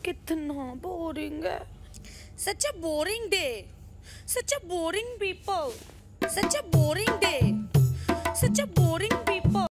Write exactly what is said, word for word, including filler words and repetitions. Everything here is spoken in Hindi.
कितना बोरिंग है। Such a boring day. Such a boring people. Such a boring